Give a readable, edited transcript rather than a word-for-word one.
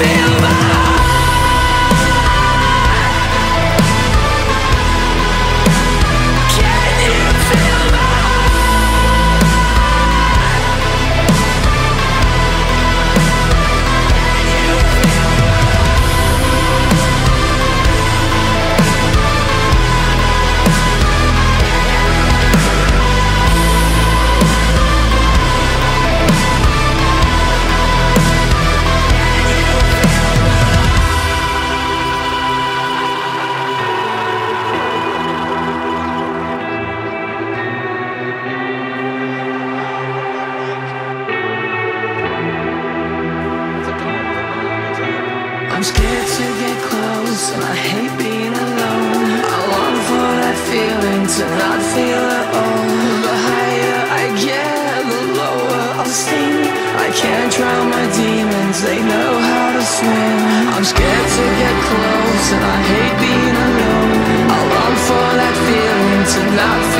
feel my I'm scared to get close, and I hate being alone. I long for that feeling to not feel at all. The higher I get, the lower I'll sink. I can't drown my demons, they know how to swim. I'm scared to get close, and I hate being alone. I long for that feeling to not